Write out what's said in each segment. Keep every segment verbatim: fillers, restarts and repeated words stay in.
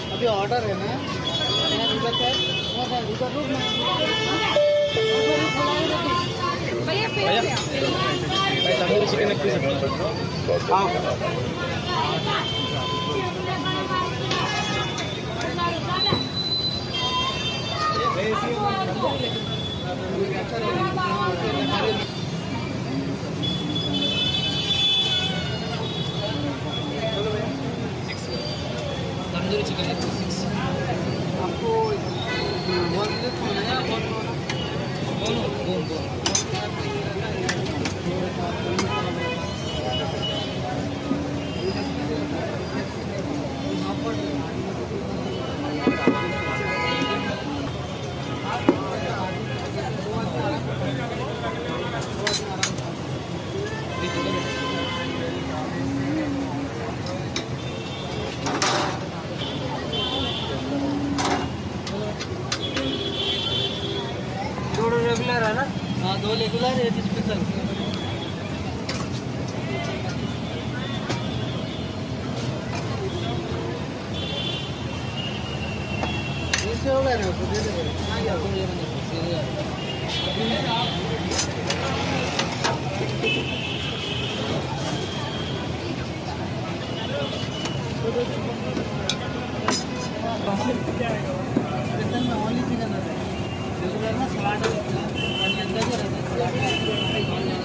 अभी ऑर्डर है ना इधर से इधर रुक ना भैया भैया तंदूरी चिकन एक पीस हाँ तंदूरी चिकन एक पीस आपको वन प्लेट होना है वन वन वन दो रेगुलर है ना हाँ दो रेगुलर एक स्पेशल इससे हो गया ना तो दे दे हाँ यार तुम ये बंद ओनली चिकन है रेगुलर ना सलाद पानी अंदर ही रहता है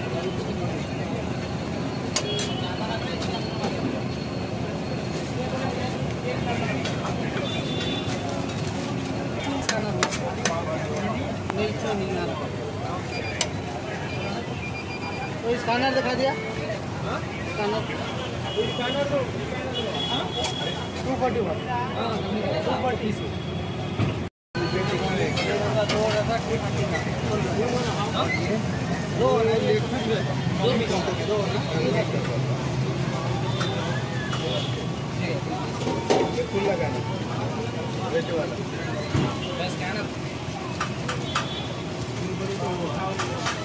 तो स्कैनर दिखा दिया scanner scanner two forty one two forty दो फुल लगाना वेट वाला स्कैनर